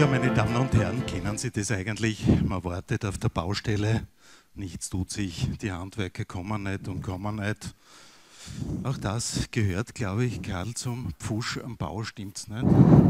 Meine Damen und Herren, kennen Sie das eigentlich? Man wartet auf der Baustelle, nichts tut sich, die Handwerker kommen nicht und kommen nicht. Auch das gehört, glaube ich, Karl, zum Pfusch am Bau, stimmt's nicht?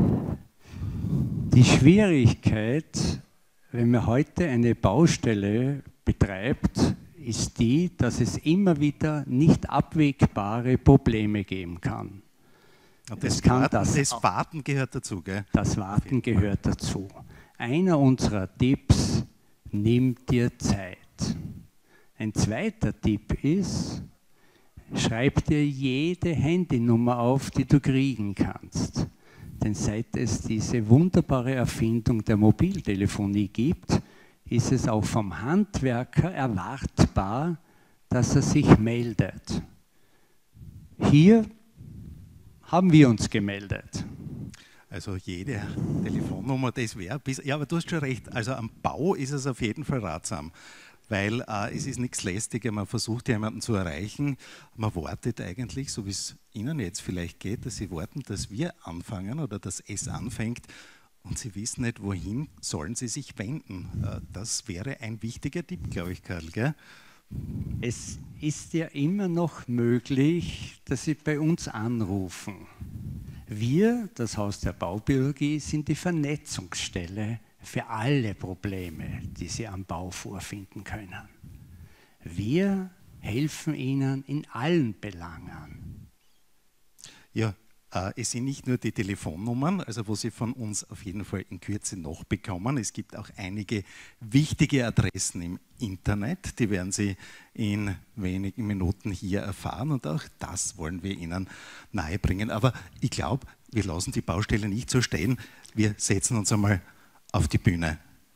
Die Schwierigkeit, wenn man heute eine Baustelle betreibt, ist die, dass es immer wieder nicht abwegbare Probleme geben kann. Das Warten gehört dazu, gell? Das Warten gehört dazu. Einer unserer Tipps: Nimm dir Zeit. Ein zweiter Tipp ist: Schreib dir jede Handynummer auf, die du kriegen kannst. Denn seit es diese wunderbare Erfindung der Mobiltelefonie gibt, ist es auch vom Handwerker erwartbar, dass er sich meldet. Hier haben wir uns gemeldet. Also jede Telefonnummer, das wäre, ja, aber du hast schon recht, also am Bau ist es auf jeden Fall ratsam, weil es ist nichts Lästiger, man versucht jemanden zu erreichen, man wartet eigentlich, so wie es Ihnen jetzt vielleicht geht, dass Sie warten, dass wir anfangen oder dass es anfängt und Sie wissen nicht, wohin sollen Sie sich wenden. Das wäre ein wichtiger Tipp, glaube ich, Karl, gell? Es ist ja immer noch möglich, dass Sie bei uns anrufen. Wir, das Haus der Baubiologie, sind die Vernetzungsstelle für alle Probleme, die Sie am Bau vorfinden können. Wir helfen Ihnen in allen Belangen. Ja, es sind nicht nur die Telefonnummern, also wo Sie von uns auf jeden Fall in Kürze noch bekommen. Es gibt auch einige wichtige Adressen im Internet, die werden Sie in wenigen Minuten hier erfahren und auch das wollen wir Ihnen nahebringen. Aber ich glaube, wir lassen die Baustelle nicht so stehen, wir setzen uns einmal auf die Bühne.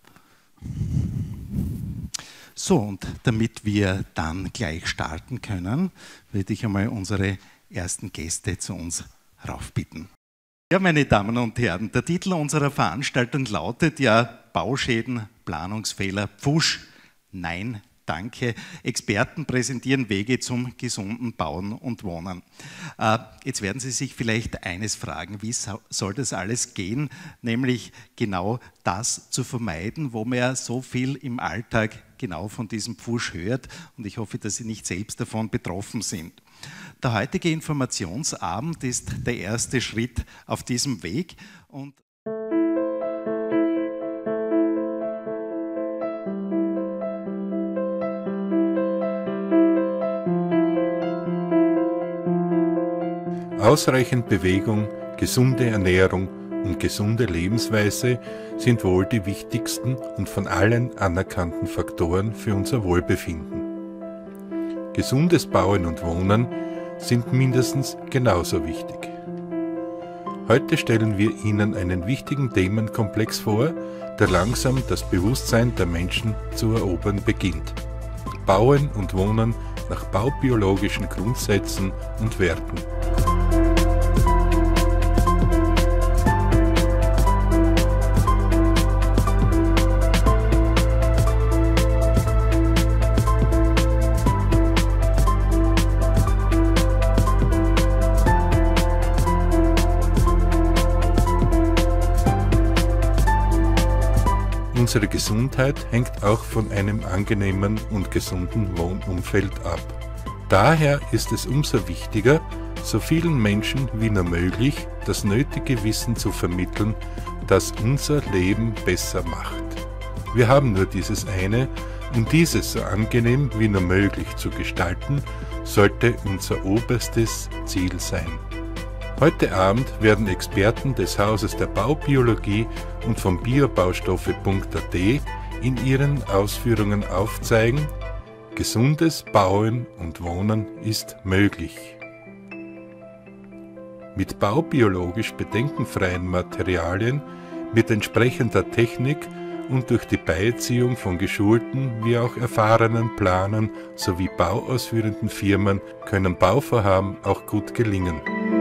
So, und damit wir dann gleich starten können, würde ich einmal unsere ersten Gäste zu uns raufbitten. Ja, meine Damen und Herren, der Titel unserer Veranstaltung lautet ja Bauschäden, Planungsfehler, Pfusch, nein, danke. Experten präsentieren Wege zum gesunden Bauen und Wohnen. Jetzt werden Sie sich vielleicht eines fragen, wie soll das alles gehen? Nämlich genau das zu vermeiden, wo man ja so viel im Alltag genau von diesem Pfusch hört. Und ich hoffe, dass Sie nicht selbst davon betroffen sind. Der heutige Informationsabend ist der erste Schritt auf diesem Weg. Und Ausreichend Bewegung, gesunde Ernährung und gesunde Lebensweise sind wohl die wichtigsten und von allen anerkannten Faktoren für unser Wohlbefinden. Gesundes Bauen und Wohnen sind mindestens genauso wichtig. Heute stellen wir Ihnen einen wichtigen Themenkomplex vor, der langsam das Bewusstsein der Menschen zu erobern beginnt. Bauen und Wohnen nach baubiologischen Grundsätzen und Werten. Unsere Gesundheit hängt auch von einem angenehmen und gesunden Wohnumfeld ab. Daher ist es umso wichtiger, so vielen Menschen wie nur möglich das nötige Wissen zu vermitteln, das unser Leben besser macht. Wir haben nur dieses eine und dieses so angenehm wie nur möglich zu gestalten, sollte unser oberstes Ziel sein. Heute Abend werden Experten des Hauses der Baubiologie und von biobaustoffe.at in ihren Ausführungen aufzeigen, gesundes Bauen und Wohnen ist möglich. Mit baubiologisch bedenkenfreien Materialien, mit entsprechender Technik und durch die Beiziehung von geschulten wie auch erfahrenen Planern sowie bauausführenden Firmen können Bauvorhaben auch gut gelingen.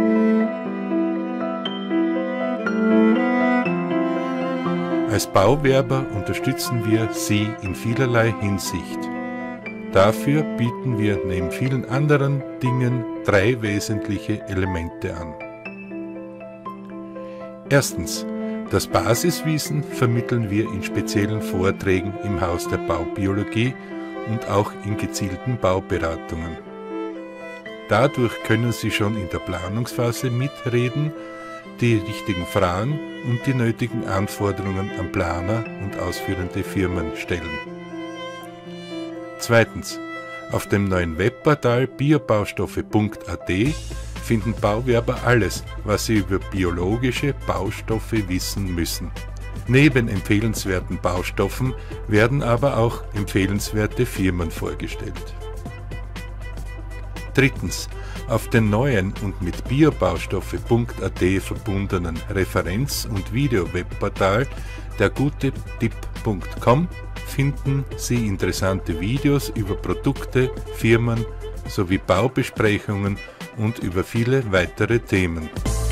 Als Bauwerber unterstützen wir Sie in vielerlei Hinsicht. Dafür bieten wir neben vielen anderen Dingen 3 wesentliche Elemente an. Erstens Das Basiswissen vermitteln wir in speziellen Vorträgen im Haus der Baubiologie und auch in gezielten Bauberatungen. Dadurch können Sie schon in der Planungsphase mitreden, die richtigen Fragen und die nötigen Anforderungen an Planer und ausführende Firmen stellen. Zweitens. Auf dem neuen Webportal biobaustoffe.at finden Bauwerber alles, was sie über biologische Baustoffe wissen müssen. Neben empfehlenswerten Baustoffen werden aber auch empfehlenswerte Firmen vorgestellt. Drittens. Auf den neuen und mit biobaustoffe.at verbundenen Referenz- und Video-Webportal dergutetipp.com finden Sie interessante Videos über Produkte, Firmen sowie Baubesprechungen und über viele weitere Themen.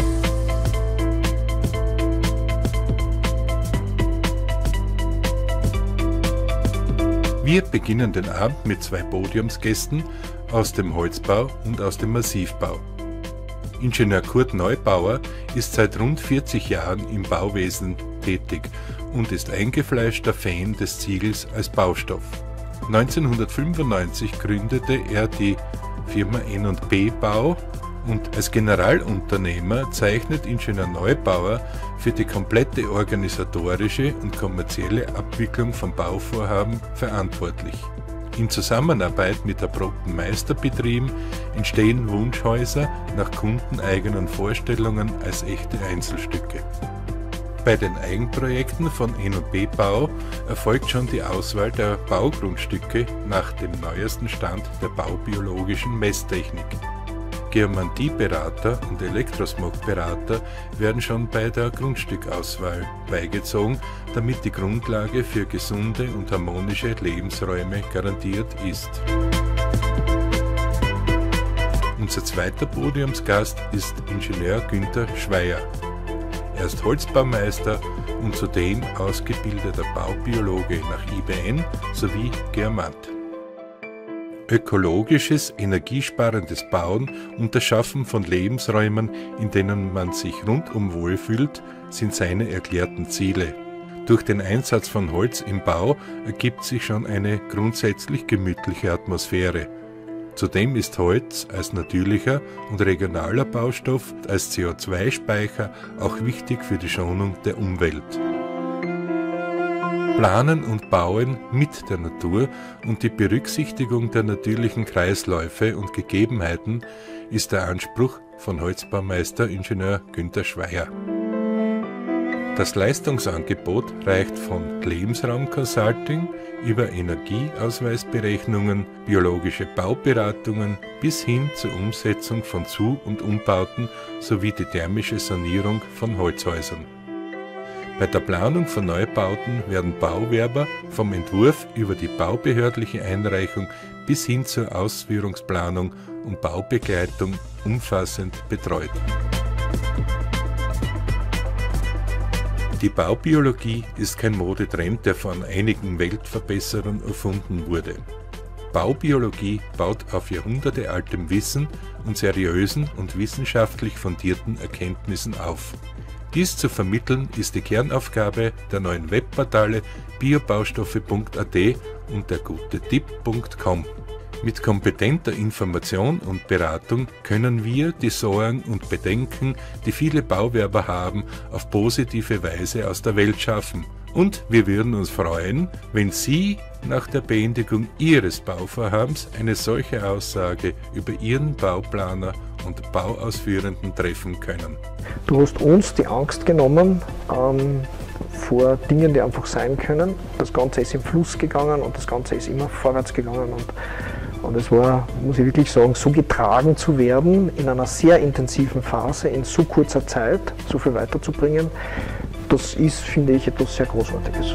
Wir beginnen den Abend mit 2 Podiumsgästen aus dem Holzbau und aus dem Massivbau. Ingenieur Kurt Neubauer ist seit rund 40 Jahren im Bauwesen tätig und ist eingefleischter Fan des Ziegels als Baustoff. 1995 gründete er die Firma N&B Bau und als Generalunternehmer zeichnet Ingenieur Neubauer für die komplette organisatorische und kommerzielle Abwicklung von Bauvorhaben verantwortlich. In Zusammenarbeit mit erprobten Meisterbetrieben entstehen Wunschhäuser nach kundeneigenen Vorstellungen als echte Einzelstücke. Bei den Eigenprojekten von N&B Bau erfolgt schon die Auswahl der Baugrundstücke nach dem neuesten Stand der baubiologischen Messtechnik. Geomantieberater und Elektrosmogberater werden schon bei der Grundstückauswahl beigezogen, damit die Grundlage für gesunde und harmonische Lebensräume garantiert ist. Unser zweiter Podiumsgast ist Ingenieur Günther Schweier. Er ist Holzbaumeister und zudem ausgebildeter Baubiologe nach IBN sowie Geomant. Ökologisches, energiesparendes Bauen und das Schaffen von Lebensräumen, in denen man sich rundum wohlfühlt, sind seine erklärten Ziele. Durch den Einsatz von Holz im Bau ergibt sich schon eine grundsätzlich gemütliche Atmosphäre. Zudem ist Holz als natürlicher und regionaler Baustoff, als CO2-Speicher auch wichtig für die Schonung der Umwelt. Planen und Bauen mit der Natur und die Berücksichtigung der natürlichen Kreisläufe und Gegebenheiten ist der Anspruch von Holzbaumeister Ingenieur Günther Schweier. Das Leistungsangebot reicht von Lebensraum-Consulting über Energieausweisberechnungen, biologische Bauberatungen bis hin zur Umsetzung von Zu- und Umbauten sowie die thermische Sanierung von Holzhäusern. Bei der Planung von Neubauten werden Bauwerber vom Entwurf über die baubehördliche Einreichung bis hin zur Ausführungsplanung und Baubegleitung umfassend betreut. Die Baubiologie ist kein Modetrend, der von einigen Weltverbesserern erfunden wurde. Baubiologie baut auf jahrhundertealtem Wissen und seriösen und wissenschaftlich fundierten Erkenntnissen auf. Dies zu vermitteln ist die Kernaufgabe der neuen Webportale biobaustoffe.at und dergutetipp.com. Mit kompetenter Information und Beratung können wir die Sorgen und Bedenken, die viele Bauwerber haben, auf positive Weise aus der Welt schaffen. Und wir würden uns freuen, wenn Sie nach der Beendigung Ihres Bauvorhabens eine solche Aussage über Ihren Bauplaner und Bauausführenden treffen können. Du hast uns die Angst genommen vor Dingen, die einfach sein können. Das Ganze ist im Fluss gegangen und das Ganze ist immer vorwärts gegangen. Und es war, muss ich wirklich sagen, so getragen zu werden, in einer sehr intensiven Phase, in so kurzer Zeit, so viel weiterzubringen, das ist, finde ich, etwas sehr Großartiges.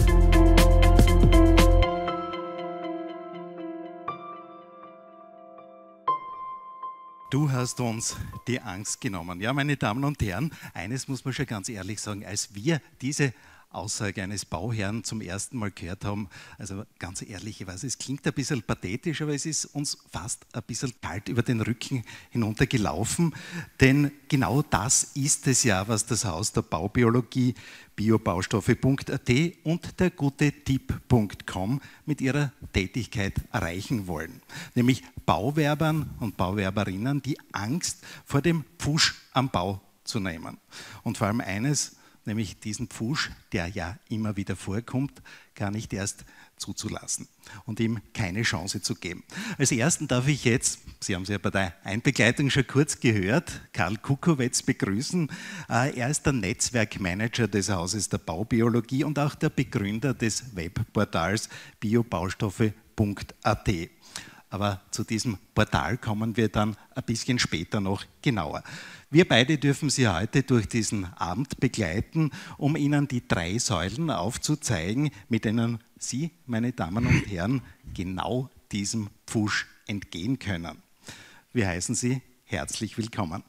Du hast uns die Angst genommen. Ja, meine Damen und Herren, eines muss man schon ganz ehrlich sagen, als wir diese Aussage eines Bauherrn zum ersten Mal gehört haben. Also ganz ehrlich, ich weiß, es klingt ein bisschen pathetisch, aber es ist uns fast ein bisschen kalt über den Rücken hinuntergelaufen, denn genau das ist es ja, was das Haus der Baubiologie, biobaustoffe.at und der gutetipp.com mit ihrer Tätigkeit erreichen wollen. Nämlich Bauwerbern und Bauwerberinnen die Angst vor dem Pfusch am Bau zu nehmen. Und vor allem eines, nämlich diesen Pfusch, der ja immer wieder vorkommt, gar nicht erst zuzulassen und ihm keine Chance zu geben. Als Ersten darf ich jetzt, Sie haben es ja bei der Einbegleitung schon kurz gehört, Karl Kukowetz begrüßen. Er ist der Netzwerkmanager des Hauses der Baubiologie und auch der Begründer des Webportals biobaustoffe.at. Aber zu diesem Portal kommen wir dann ein bisschen später noch genauer. Wir beide dürfen Sie heute durch diesen Abend begleiten, um Ihnen die 3 Säulen aufzuzeigen, mit denen Sie, meine Damen und Herren, genau diesem Pfusch entgehen können. Wir heißen Sie herzlich willkommen.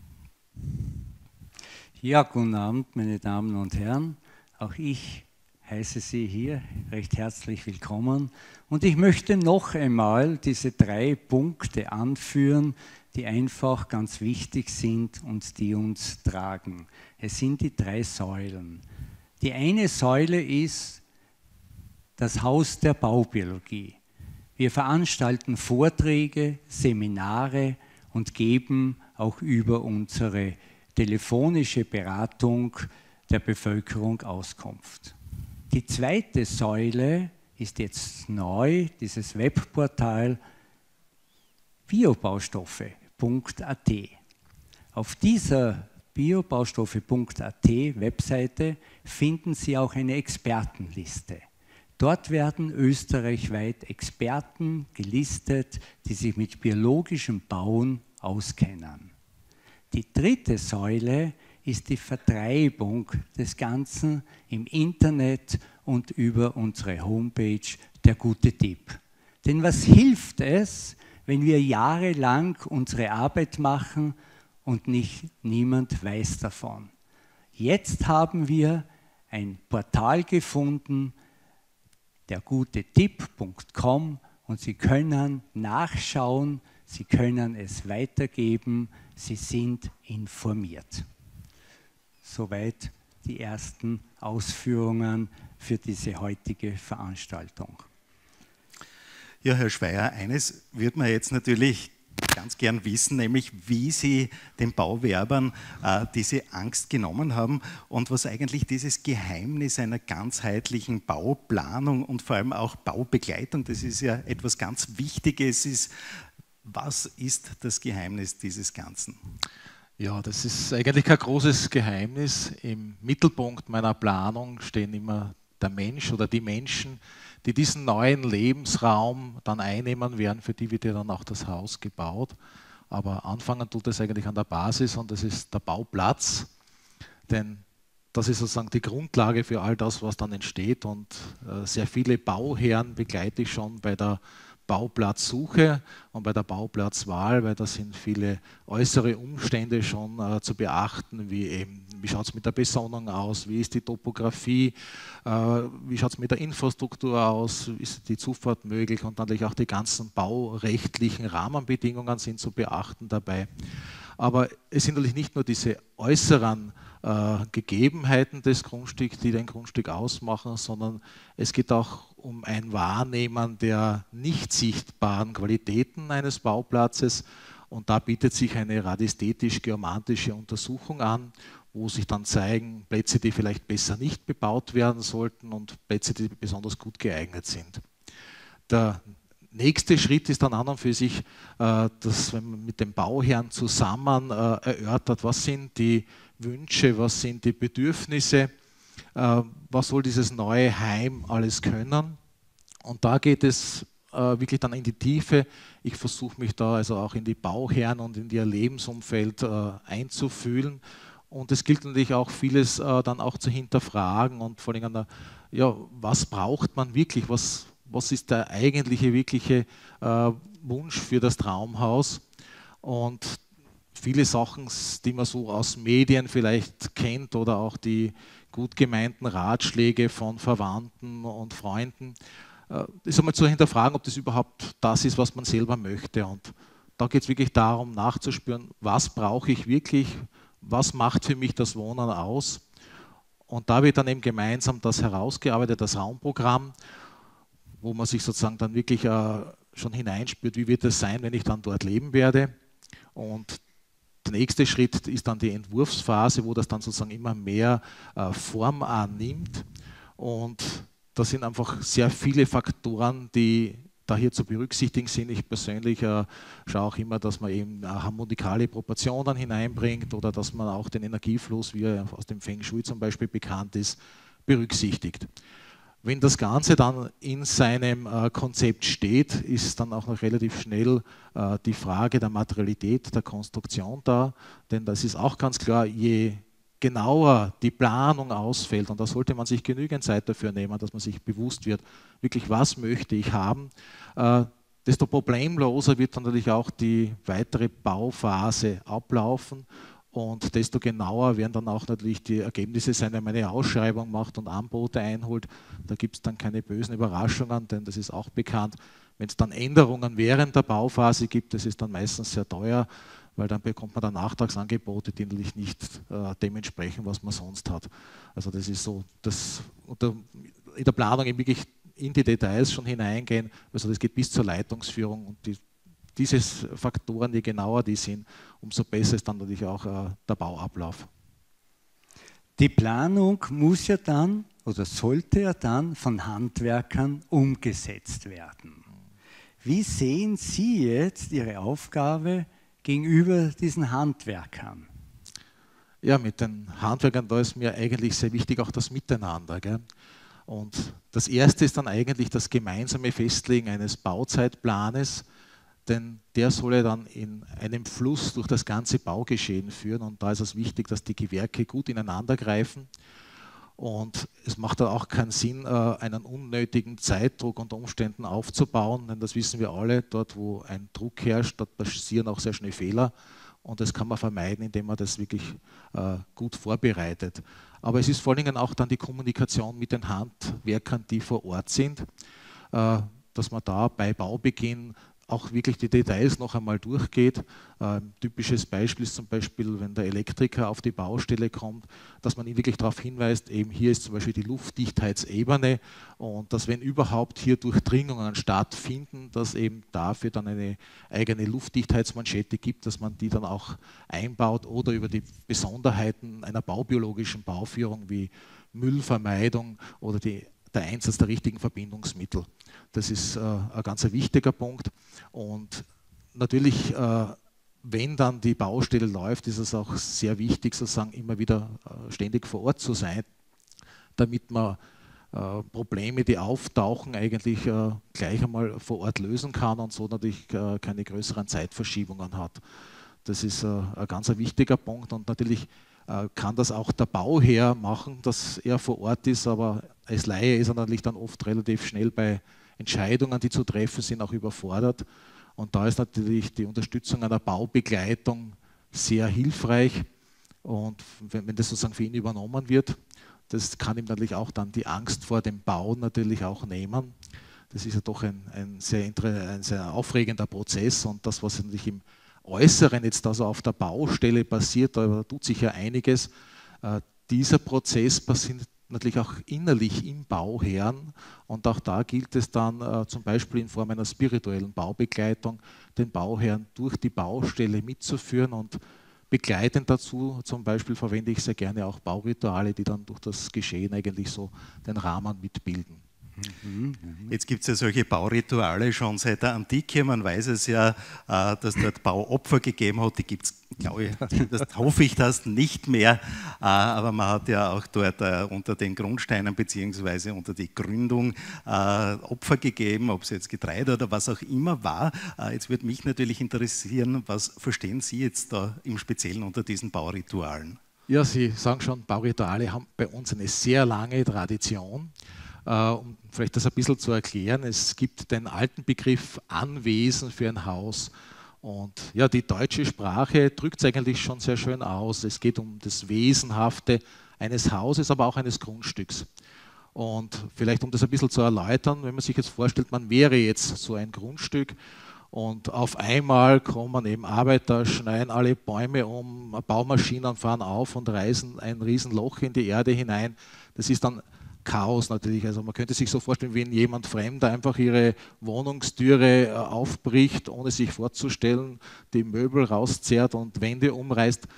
Ja, guten Abend, meine Damen und Herren. Auch ich heiße Sie hier recht herzlich willkommen. Und ich möchte noch einmal diese 3 Punkte anführen, die einfach ganz wichtig sind und die uns tragen. Es sind die 3 Säulen. Die eine Säule ist das Haus der Baubiologie. Wir veranstalten Vorträge, Seminare und geben auch über unsere telefonische Beratung der Bevölkerung Auskunft. Die zweite Säule ist jetzt neu, dieses Webportal biobaustoffe.at. Auf dieser biobaustoffe.at Webseite finden Sie auch eine Expertenliste. Dort werden österreichweit Experten gelistet, die sich mit biologischem Bauen auskennen. Die dritte Säule ist die Vertreibung des Ganzen im Internet und über unsere Homepage der Gute Tipp. Denn was hilft es, wenn wir jahrelang unsere Arbeit machen und niemand weiß davon? Jetzt haben wir ein Portal gefunden, dergutetipp.com, und Sie können nachschauen, Sie können es weitergeben, Sie sind informiert. Soweit die ersten Ausführungen für diese heutige Veranstaltung. Ja, Herr Schweier, eines würde man jetzt natürlich ganz gern wissen, nämlich wie Sie den Bauwerbern diese Angst genommen haben und was eigentlich dieses Geheimnis einer ganzheitlichen Bauplanung und vor allem auch Baubegleitung, das ist ja etwas ganz Wichtiges, ist. Was ist das Geheimnis dieses Ganzen? Ja, das ist eigentlich kein großes Geheimnis. Im Mittelpunkt meiner Planung stehen immer der Mensch oder die Menschen, die diesen neuen Lebensraum dann einnehmen werden, für die wird ja dann auch das Haus gebaut. Aber anfangen tut es eigentlich an der Basis und das ist der Bauplatz, denn das ist sozusagen die Grundlage für all das, was dann entsteht, und sehr viele Bauherren begleite ich schon bei der Bauplatzsuche und bei der Bauplatzwahl, weil da sind viele äußere Umstände schon zu beachten, wie eben, wie schaut es mit der Besonnung aus, wie ist die Topografie, wie schaut es mit der Infrastruktur aus, ist die Zufahrt möglich, und natürlich auch die ganzen baurechtlichen Rahmenbedingungen sind zu beachten dabei. Aber es sind natürlich nicht nur diese äußeren Gegebenheiten des Grundstücks, die ein Grundstück ausmachen, sondern es geht auch um ein Wahrnehmen der nicht sichtbaren Qualitäten eines Bauplatzes, und da bietet sich eine radiästisch-geomantische Untersuchung an, wo sich dann zeigen Plätze, die vielleicht besser nicht bebaut werden sollten und Plätze, die besonders gut geeignet sind. Der nächste Schritt ist dann an und für sich, dass wenn man mit dem Bauherrn zusammen erörtert, was sind die Wünsche, was sind die Bedürfnisse, was soll dieses neue Heim alles können. Und da geht es wirklich dann in die Tiefe. Ich versuche mich da also auch in die Bauherren und in ihr Lebensumfeld einzufühlen. Und es gilt natürlich auch vieles dann auch zu hinterfragen und vor allem, ja, was braucht man wirklich, was ist der eigentliche, wirkliche Wunsch für das Traumhaus. Und viele Sachen, die man so aus Medien vielleicht kennt oder auch die gut gemeinten Ratschläge von Verwandten und Freunden, ist einmal zu hinterfragen, ob das überhaupt das ist, was man selber möchte. Und da geht es wirklich darum, nachzuspüren, was brauche ich wirklich, was macht für mich das Wohnen aus. Und da wird dann eben gemeinsam das herausgearbeitet, das Raumprogramm, wo man sich sozusagen dann wirklich schon hineinspürt, wie wird es sein, wenn ich dann dort leben werde. Und der nächste Schritt ist dann die Entwurfsphase, wo das dann sozusagen immer mehr Form annimmt. Und das sind einfach sehr viele Faktoren, die da hier zu berücksichtigen sind. Ich persönlich schaue auch immer, dass man eben harmonikale Proportionen hineinbringt oder dass man auch den Energiefluss, wie er aus dem Feng Shui zum Beispiel bekannt ist, berücksichtigt. Wenn das Ganze dann in seinem Konzept steht, ist dann auch noch relativ schnell die Frage der Materialität, der Konstruktion da. Denn das ist auch ganz klar, je genauer die Planung ausfällt, und da sollte man sich genügend Zeit dafür nehmen, dass man sich bewusst wird, wirklich was möchte ich haben, desto problemloser wird dann natürlich auch die weitere Bauphase ablaufen. Und desto genauer werden dann auch natürlich die Ergebnisse sein, wenn man eine Ausschreibung macht und Angebote einholt. Da gibt es dann keine bösen Überraschungen, denn das ist auch bekannt. Wenn es dann Änderungen während der Bauphase gibt, das ist dann meistens sehr teuer, weil dann bekommt man dann Nachtragsangebote, die natürlich nicht dem entsprechen, was man sonst hat. Also das ist so, dass in der Planung eben wirklich in die Details schon hineingehen. Also das geht bis zur Leitungsführung und diese Faktoren, je genauer die sind, umso besser ist dann natürlich auch der Bauablauf. Die Planung muss ja dann oder sollte ja dann von Handwerkern umgesetzt werden. Wie sehen Sie jetzt Ihre Aufgabe gegenüber diesen Handwerkern? Ja, mit den Handwerkern, da ist mir eigentlich sehr wichtig auch das Miteinander. Gell? Und das Erste ist dann eigentlich das gemeinsame Festlegen eines Bauzeitplanes, denn der soll ja dann in einem Fluss durch das ganze Baugeschehen führen und da ist es wichtig, dass die Gewerke gut ineinander greifen und es macht dann auch keinen Sinn, einen unnötigen Zeitdruck unter Umständen aufzubauen, denn das wissen wir alle, dort wo ein Druck herrscht, dort passieren auch sehr schnell Fehler und das kann man vermeiden, indem man das wirklich gut vorbereitet. Aber es ist vor allen Dingen auch dann die Kommunikation mit den Handwerkern, die vor Ort sind, dass man da bei Baubeginn auch wirklich die Details noch einmal durchgeht. Typisches Beispiel ist zum Beispiel, wenn der Elektriker auf die Baustelle kommt, dass man ihn wirklich darauf hinweist, eben hier ist zum Beispiel die Luftdichtheitsebene und dass wenn überhaupt hier Durchdringungen stattfinden, dass eben dafür dann eine eigene Luftdichtheitsmanschette gibt, dass man die dann auch einbaut oder über die Besonderheiten einer baubiologischen Bauführung wie Müllvermeidung oder der Einsatz der richtigen Verbindungsmittel. Das ist ein ganz wichtiger Punkt. Und natürlich, wenn dann die Baustelle läuft, ist es auch sehr wichtig, sozusagen immer wieder ständig vor Ort zu sein, damit man Probleme, die auftauchen, eigentlich gleich einmal vor Ort lösen kann und so natürlich keine größeren Zeitverschiebungen hat. Das ist ein ganz wichtiger Punkt und natürlich kann das auch der Bauherr machen, dass er vor Ort ist, aber als Laie ist er natürlich dann oft relativ schnell bei Entscheidungen, die zu treffen sind, auch überfordert. Und da ist natürlich die Unterstützung einer Baubegleitung sehr hilfreich. Und wenn das sozusagen für ihn übernommen wird, das kann ihm natürlich auch dann die Angst vor dem Bauen natürlich auch nehmen. Das ist ja doch ein sehr aufregender Prozess und das, was natürlich im Äußeren jetzt also auf der Baustelle passiert, da tut sich ja einiges. Dieser Prozess passiert natürlich auch innerlich im Bauherrn und auch da gilt es dann zum Beispiel in Form einer spirituellen Baubegleitung, den Bauherrn durch die Baustelle mitzuführen und begleitend dazu zum Beispiel verwende ich sehr gerne auch Baurituale, die dann durch das Geschehen eigentlich so den Rahmen mitbilden. Jetzt gibt es ja solche Baurituale schon seit der Antike. Man weiß es ja, dass dort Bauopfer gegeben hat. Die gibt es, glaube ich, das hoffe ich, das nicht mehr. Aber man hat ja auch dort unter den Grundsteinen bzw. unter die Gründung Opfer gegeben, ob es jetzt Getreide oder was auch immer war. Jetzt würde mich natürlich interessieren, was verstehen Sie jetzt da im Speziellen unter diesen Bauritualen? Ja, Sie sagen schon, Baurituale haben bei uns eine sehr lange Tradition. Um vielleicht das ein bisschen zu erklären, es gibt den alten Begriff Anwesen für ein Haus und ja, die deutsche Sprache drückt es eigentlich schon sehr schön aus. Es geht um das Wesenhafte eines Hauses, aber auch eines Grundstücks. Und vielleicht, um das ein bisschen zu erläutern, wenn man sich jetzt vorstellt, man wäre jetzt so ein Grundstück und auf einmal kommen eben Arbeiter, schneiden alle Bäume um, Baumaschinen fahren auf und reißen ein Riesenloch in die Erde hinein. Das ist dann Chaos natürlich. Also man könnte sich so vorstellen, wie jemand Fremder einfach ihre Wohnungstüre aufbricht, ohne sich vorzustellen, die Möbel rauszerrt und Wände umreißt.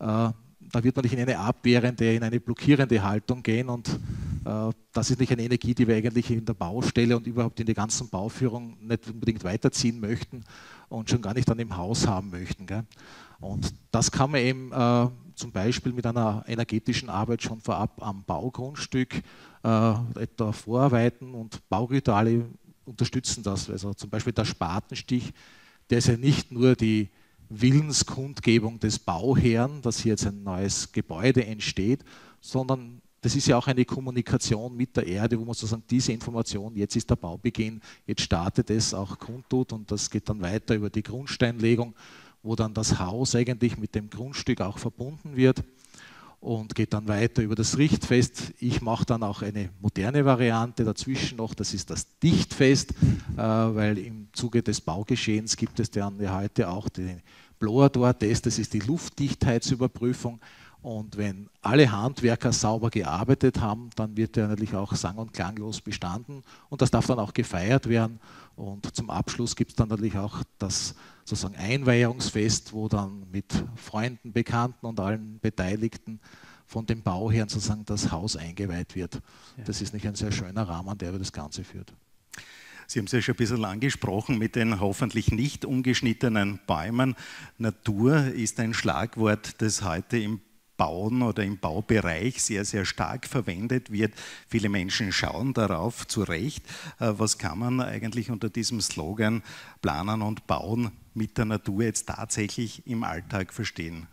Da wird man nicht in eine abwehrende, in eine blockierende Haltung gehen und das ist nicht eine Energie, die wir eigentlich in der Baustelle und überhaupt in der ganzen Bauführung nicht unbedingt weiterziehen möchten und schon gar nicht dann im Haus haben möchten. Gell? Und das kann man eben zum Beispiel mit einer energetischen Arbeit schon vorab am Baugrundstück etwa vorarbeiten und Baurituale unterstützen das. Also zum Beispiel der Spatenstich, der ist ja nicht nur die Willenskundgebung des Bauherrn, dass hier jetzt ein neues Gebäude entsteht, sondern das ist ja auch eine Kommunikation mit der Erde, wo man sozusagen diese Information, jetzt ist der Baubeginn, jetzt startet es, auch kundtut und das geht dann weiter über die Grundsteinlegung, wo dann das Haus eigentlich mit dem Grundstück auch verbunden wird und geht dann weiter über das Richtfest. Ich mache dann auch eine moderne Variante dazwischen noch, das ist das Dichtfest, weil im Zuge des Baugeschehens gibt es dann ja heute auch den Blower-Door-Test, das ist die Luftdichtheitsüberprüfung. Und wenn alle Handwerker sauber gearbeitet haben, dann wird der natürlich auch sang- und klanglos bestanden und das darf dann auch gefeiert werden. Und zum Abschluss gibt es dann natürlich auch das sozusagen Einweihungsfest, wo dann mit Freunden, Bekannten und allen Beteiligten von dem Bauherrn sozusagen das Haus eingeweiht wird. Das ist nicht ein sehr schöner Rahmen, der über das Ganze führt. Sie haben es ja schon ein bisschen angesprochen mit den hoffentlich nicht umgeschnittenen Bäumen. Natur ist ein Schlagwort, das heute im Bauen oder im Baubereich sehr, sehr stark verwendet wird. Viele Menschen schauen darauf, zu Recht. Was kann man eigentlich unter diesem Slogan Planen und Bauen mit der Natur jetzt tatsächlich im Alltag verstehen?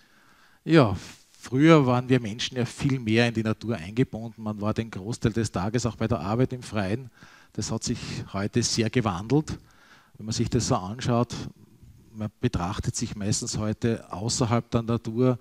Ja, früher waren wir Menschen ja viel mehr in die Natur eingebunden. Man war den Großteil des Tages auch bei der Arbeit im Freien. Das hat sich heute sehr gewandelt. Wenn man sich das so anschaut, man betrachtet sich meistens heute außerhalb der Natur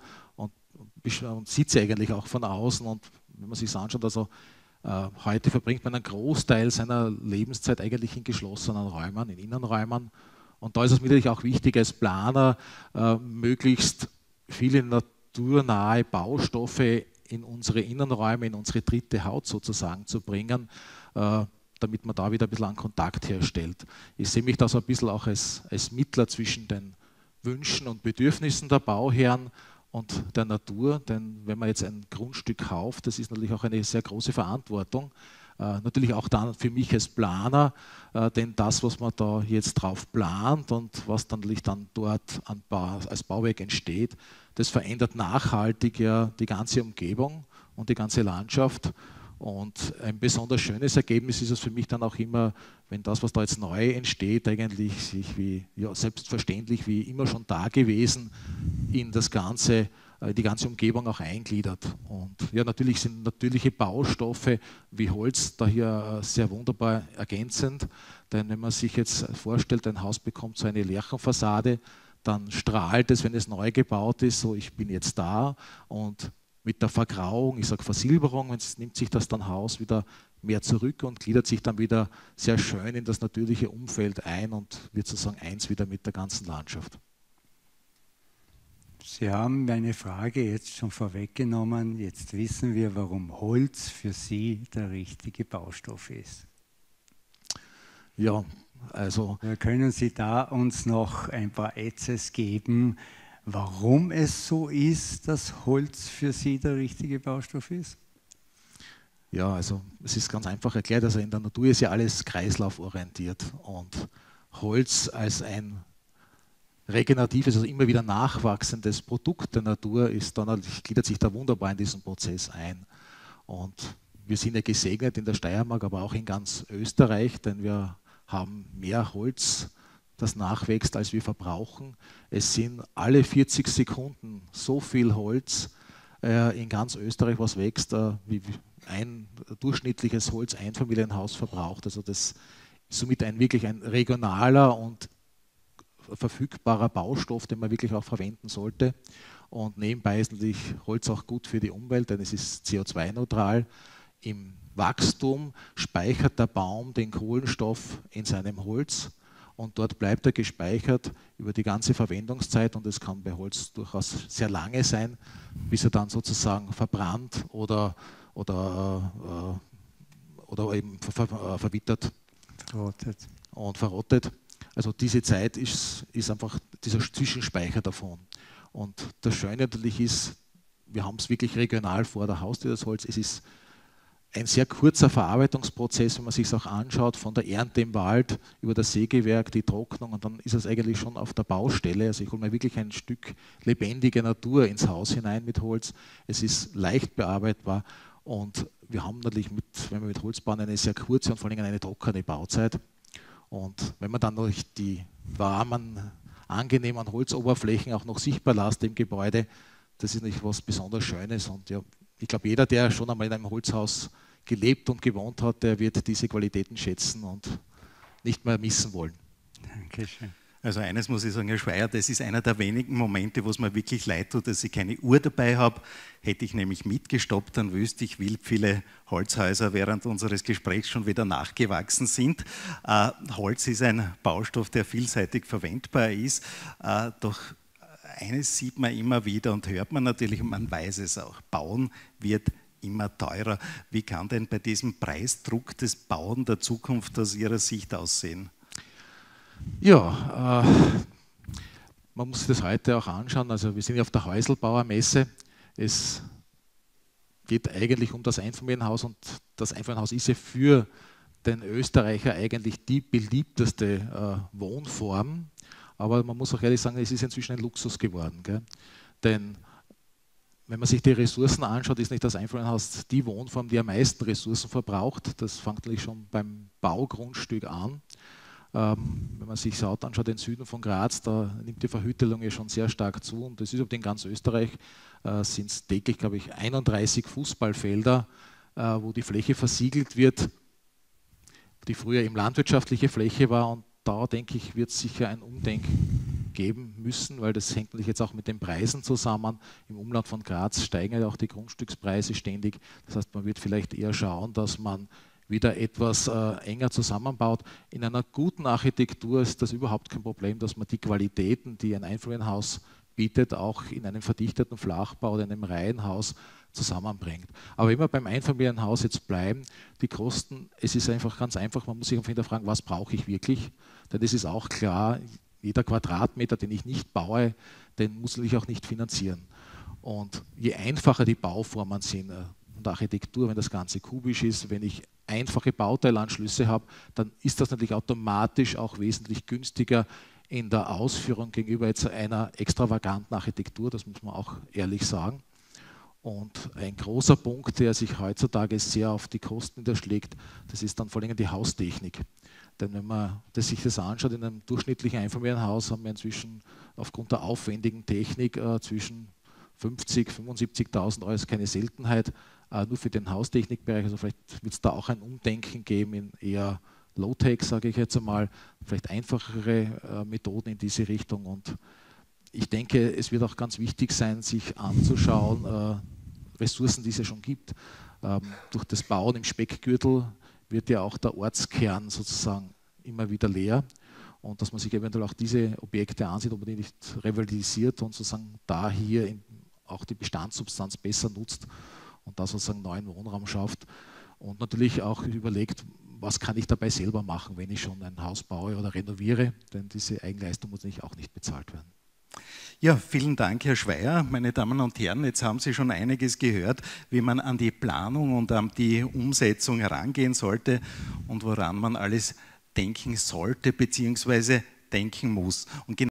und sieht sie eigentlich auch von außen. Und wenn man sich das anschaut, also heute verbringt man einen Großteil seiner Lebenszeit eigentlich in geschlossenen Räumen, in Innenräumen. Und da ist es mir natürlich auch wichtig, als Planer möglichst viele naturnahe Baustoffe in unsere Innenräume, in unsere dritte Haut sozusagen zu bringen, damit man da wieder ein bisschen einen Kontakt herstellt. Ich sehe mich da so ein bisschen auch als Mittler zwischen den Wünschen und Bedürfnissen der Bauherren und der Natur, denn wenn man jetzt ein Grundstück kauft, das ist natürlich auch eine sehr große Verantwortung, natürlich auch dann für mich als Planer, denn das, was man da jetzt drauf plant und was dann natürlich dann dort als Bauwerk entsteht, das verändert nachhaltig ja die ganze Umgebung und die ganze Landschaft. Und ein besonders schönes Ergebnis ist es für mich dann auch immer, wenn das, was da jetzt neu entsteht, eigentlich sich wie selbstverständlich wie immer schon da gewesen in das Ganze, die ganze Umgebung auch eingliedert. Und ja, natürlich sind natürliche Baustoffe wie Holz da hier sehr wunderbar ergänzend, denn wenn man sich jetzt vorstellt, ein Haus bekommt so eine Lärchenfassade, dann strahlt es, wenn es neu gebaut ist, so ich bin jetzt da und mit der Vergrauung, ich sage Versilberung, nimmt sich das dann Haus wieder mehr zurück und gliedert sich dann wieder sehr schön in das natürliche Umfeld ein und wird sozusagen eins wieder mit der ganzen Landschaft. Sie haben meine Frage jetzt schon vorweggenommen. Jetzt wissen wir, warum Holz für Sie der richtige Baustoff ist. Ja, also... Können Sie da uns noch ein paar Ätzes geben, warum es so ist, dass Holz für Sie der richtige Baustoff ist? Ja, also es ist ganz einfach erklärt, also in der Natur ist ja alles kreislauforientiert und Holz als ein regeneratives, also immer wieder nachwachsendes Produkt der Natur ist dann, gliedert sich da wunderbar in diesen Prozess ein. Und wir sind ja gesegnet in der Steiermark, aber auch in ganz Österreich, denn wir haben mehr Holz, das nachwächst, als wir verbrauchen. Es sind alle 40 Sekunden so viel Holz in ganz Österreich, was wächst, wie ein durchschnittliches Holz-Einfamilienhaus verbraucht. Also das ist somit wirklich ein regionaler und verfügbarer Baustoff, den man wirklich auch verwenden sollte. Und nebenbei ist natürlich Holz auch gut für die Umwelt, denn es ist CO2-neutral. Im Wachstum speichert der Baum den Kohlenstoff in seinem Holz und dort bleibt er gespeichert über die ganze Verwendungszeit und es kann bei Holz durchaus sehr lange sein, bis er dann sozusagen verbrannt oder eben verwittert und verrottet. Also diese Zeit ist einfach dieser Zwischenspeicher davon. Und das Schöne natürlich ist, wir haben es wirklich regional vor der Haustür, das Holz. Es ist ein sehr kurzer Verarbeitungsprozess, wenn man sich es auch anschaut, von der Ernte im Wald über das Sägewerk, die Trocknung und dann ist es eigentlich schon auf der Baustelle. Also ich hole mir wirklich ein Stück lebendige Natur ins Haus hinein mit Holz. Es ist leicht bearbeitbar und wir haben natürlich, wenn wir mit Holz bauen, eine sehr kurze und vor allem eine trockene Bauzeit. Und wenn man dann durch die warmen, angenehmen Holzoberflächen auch noch sichtbar lässt im Gebäude, das ist nicht was besonders Schönes. Und ja, ich glaube, jeder, der schon einmal in einem Holzhaus gelebt und gewohnt hat, der wird diese Qualitäten schätzen und nicht mehr missen wollen. Dankeschön. Also eines muss ich sagen, Herr Schweier, das ist einer der wenigen Momente, wo es mir wirklich leid tut, dass ich keine Uhr dabei habe. Hätte ich nämlich mitgestoppt, dann wüsste ich, wie viele Holzhäuser während unseres Gesprächs schon wieder nachgewachsen sind. Holz ist ein Baustoff, der vielseitig verwendbar ist, doch eines sieht man immer wieder und hört man natürlich, und man weiß es auch, Bauen wird immer teurer. Wie kann denn bei diesem Preisdruck das Bauen der Zukunft aus Ihrer Sicht aussehen? Ja, man muss sich das heute auch anschauen. Also wir sind ja auf der Häuselbauermesse. Es geht eigentlich um das Einfamilienhaus und das Einfamilienhaus ist ja für den Österreicher eigentlich die beliebteste Wohnform. Aber man muss auch ehrlich sagen, es ist inzwischen ein Luxus geworden. Gell? Denn wenn man sich die Ressourcen anschaut, ist nicht das Einfamilienhaus die Wohnform, die am meisten Ressourcen verbraucht. Das fängt natürlich schon beim Baugrundstück an. Wenn man sich Saut anschaut, den Süden von Graz, da nimmt die Verhüttelung ja schon sehr stark zu. Und das ist in ganz Österreich, sind es täglich, glaube ich, 31 Fußballfelder, wo die Fläche versiegelt wird, die früher eben landwirtschaftliche Fläche war. Und da, denke ich, wird es sicher ein Umdenken geben müssen, weil das hängt natürlich jetzt auch mit den Preisen zusammen. Im Umland von Graz steigen ja auch die Grundstückspreise ständig. Das heißt, man wird vielleicht eher schauen, dass man wieder etwas enger zusammenbaut. In einer guten Architektur ist das überhaupt kein Problem, dass man die Qualitäten, die ein Einfamilienhaus bietet, auch in einem verdichteten Flachbau oder in einem Reihenhaus zusammenbringt. Aber wenn wir beim Einfamilienhaus jetzt bleiben, die Kosten, es ist einfach ganz einfach, man muss sich hinterfragen, was brauche ich wirklich? Denn es ist auch klar, jeder Quadratmeter, den ich nicht baue, den muss ich auch nicht finanzieren. Und je einfacher die Bauformen sind und Architektur, wenn das Ganze kubisch ist, wenn ich einfache Bauteilanschlüsse habe, dann ist das natürlich automatisch auch wesentlich günstiger in der Ausführung gegenüber jetzt einer extravaganten Architektur, das muss man auch ehrlich sagen. Und ein großer Punkt, der sich heutzutage sehr auf die Kosten niederschlägt, das ist dann vor allem die Haustechnik. Denn wenn man sich das anschaut, in einem durchschnittlichen Einfamilienhaus haben wir inzwischen aufgrund der aufwendigen Technik zwischen 50.000 und 75.000 Euro, ist keine Seltenheit, nur für den Haustechnikbereich. Also vielleicht wird es da auch ein Umdenken geben in eher Low-Tech, sage ich jetzt einmal, vielleicht einfachere Methoden in diese Richtung. Und ich denke, es wird auch ganz wichtig sein, sich anzuschauen, Ressourcen, die es ja schon gibt. Durch das Bauen im Speckgürtel wird ja auch der Ortskern sozusagen immer wieder leer. Und dass man sich eventuell auch diese Objekte ansieht, ob man die nicht revalisiert und sozusagen da hier auch die Bestandssubstanz besser nutzt und da sozusagen neuen Wohnraum schafft. Und natürlich auch überlegt, was kann ich dabei selber machen, wenn ich schon ein Haus baue oder renoviere, denn diese Eigenleistung muss natürlich auch nicht bezahlt werden. Ja, vielen Dank, Herr Schweier. Meine Damen und Herren, jetzt haben Sie schon einiges gehört, wie man an die Planung und an die Umsetzung herangehen sollte und woran man alles denken sollte bzw. denken muss. Und